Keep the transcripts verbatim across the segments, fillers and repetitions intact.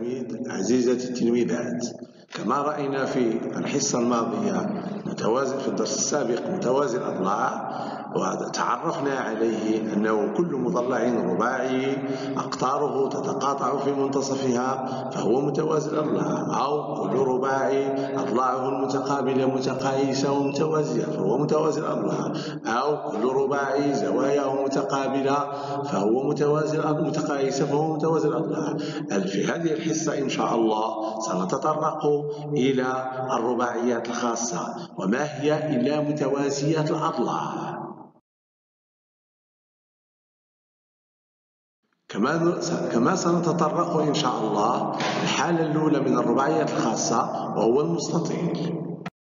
التلاميذ عزيزتي التلميذات، كما رأينا في الحصة الماضية متوازي في الدرس السابق متوازي الأضلاع، وتعرفنا عليه أنه كل مضلع رباعي أقطاره تتقاطع في منتصفها فهو متوازي الأضلاع، أو كل رباعي أضلاعه المتقابلة متقايسة ومتوازية فهو متوازي الأضلاع، أو كل رباعي زواياه متقابلة فهو متوازي متقايسة فهو متوازي الأضلاع. في هذه الحصة إن شاء الله سنتطرق إلى الرباعيات الخاصة، وما هي إلا متوازيات الأضلاع. كما كما سنتطرق إن شاء الله الحالة الأولى من الرباعيات الخاصة وهو المستطيل.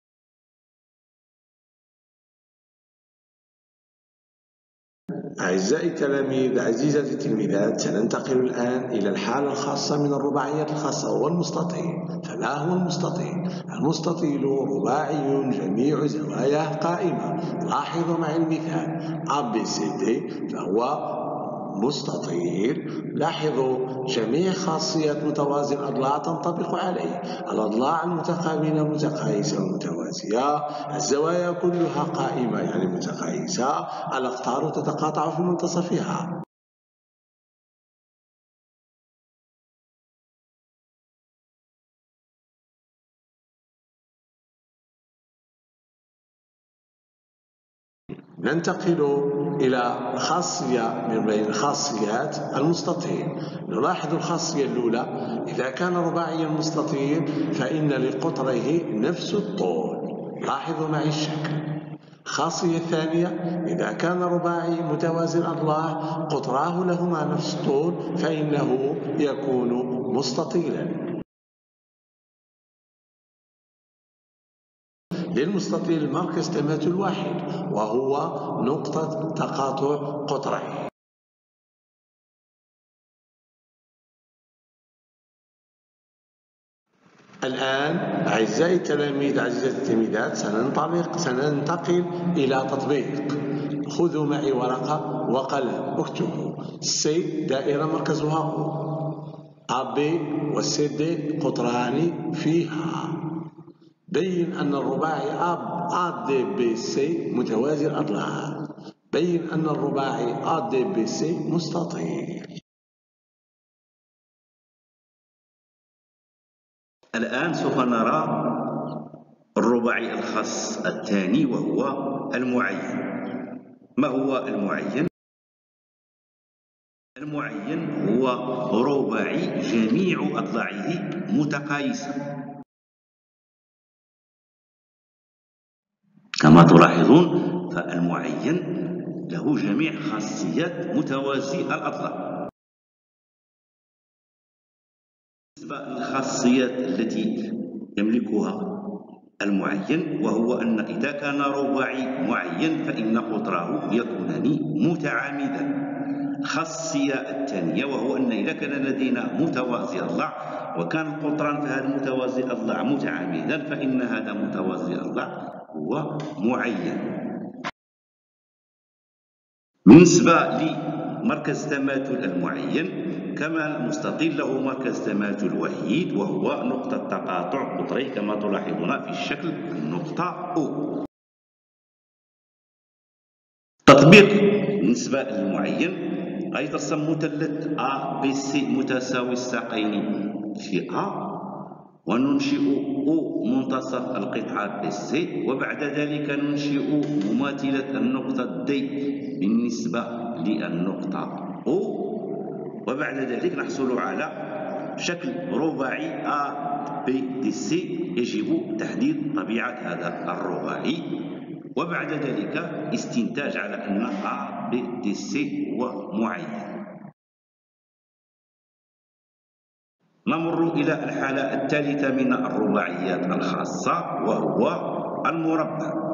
أعزائي التلاميذ عزيزتي التلميذات، سننتقل الآن إلى الحالة الخاصة من الرباعيات الخاصة وهو المستطيل. فما هو المستطيل؟ المستطيل رباعي جميع زواياه قائمة. لاحظوا معي المثال A B C D فهو مستطيل. لاحظوا جميع خاصيات متوازي الأضلاع تنطبق عليه. الأضلاع المتقابلة متقايسة ومتوازية، الزوايا كلها قائمة يعني متقايسة، الأقطار تتقاطع في منتصفها. ننتقل إلى خاصية من بين الخاصيات المستطيل. نلاحظ الخاصية الأولى: إذا كان رباعي المستطيل فإن لقطره نفس الطول. لاحظوا معي الشكل. الخاصية الثانية: إذا كان رباعي متوازي الأضلاع قطراه لهما نفس الطول فإنه يكون مستطيلا. للمستطيل مركز تماثل واحد وهو نقطة تقاطع قطريه. الآن أعزائي التلاميذ عزيزتي التلميذات سننطلق سننتقل إلى تطبيق. خذوا معي ورقة وقلم واكتبوا: سي دائرة مركزها أو، A B و C D قطران فيها. بين أن الرباعي A D B C متوازي الأضلاع. بين أن الرباعي A D B C مستطيل. الآن سوف نرى الرباعي الخاص الثاني وهو المعين. ما هو المعين؟ المعين هو رباعي جميع أضلاعه متقايسة. كما تلاحظون فالمعين له جميع خاصيات متوازي الأضلاع. بالنسبة للخاصيات التي يملكها المعين، وهو أن إذا كان رباعي معين فإن قطره يكونان متعامدا. الخاصية الثانية وهو أن إذا كان لدينا متوازي الأضلاع وكان القطران في هذا المتوازي الأضلاع متعامدا فإن هذا متوازي الأضلاع هو معين. بالنسبة لمركز تماثل المعين، كما المستطيل له مركز تماثل وحيد وهو نقطة تقاطع قطريه كما تلاحظون في الشكل النقطة O. تطبيق بالنسبة للمعين: غيترسم مثلث A B C متساوي الساقين في A، وننشئ O منتصف القطعة B C، وبعد ذلك ننشئ مماثلة النقطة D بالنسبة للنقطة O، وبعد ذلك نحصل على شكل رباعي A B D C. يجب تحديد طبيعة هذا الرباعي وبعد ذلك استنتاج على أن A B D C هو معين. نمر إلى الحالة الثالثة من الرباعيات الخاصة وهو المربع.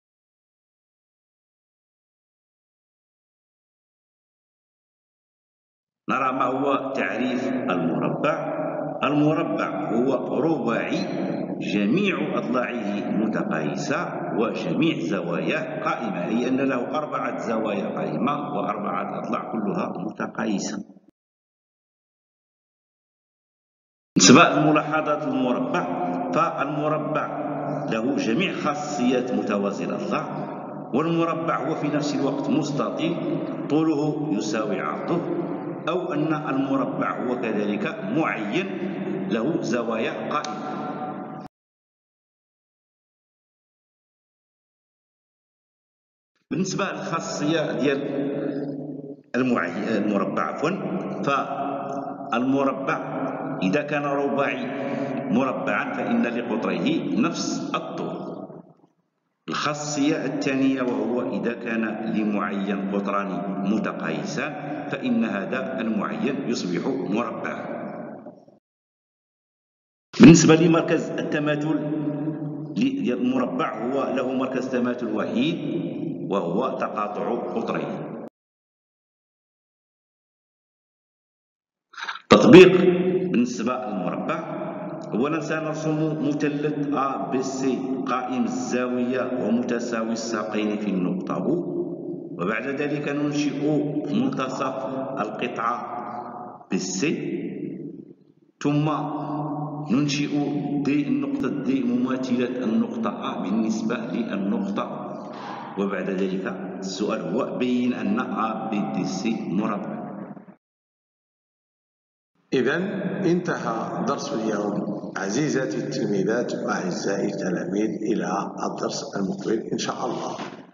نرى ما هو تعريف المربع. المربع هو رباعي جميع أضلاعه متقايسة وجميع زواياه قائمة، أي أن له أربعة زوايا قائمة وأربعة أضلاع كلها متقايسة. بالنسبة لملاحظات المربع، فالمربع له جميع خاصيات متوازي الأضلاع، والمربع هو في نفس الوقت مستطيل طوله يساوي عرضه، أو أن المربع هو كذلك معين له زوايا قائمة. بالنسبة للخاصية ديال المربع عفوا، فالمربع إذا كان رباعي مربعا فإن لقطره نفس الطول. الخاصية الثانية وهو إذا كان لمعين قطران متقايسان فإن هذا المعين يصبح مربعا. بالنسبة لمركز التماثل ديال المربع، هو له مركز تماثل وحيد وهو تقاطع قطرين. تطبيق بالنسبة للمربع، أولا سنرسم مثلث A B C قائم الزاوية ومتساوي الساقين في النقطة O، وبعد ذلك ننشئ منتصف القطعة بالC، ثم ننشئ D النقطة D مماثلة النقطة A بالنسبة للنقطة، وبعد ذلك السؤال هو بين أن A B D C مربع. إذن انتهى درس اليوم عزيزاتي التلميذات وأعزائي التلاميذ، إلى الدرس المقبل إن شاء الله.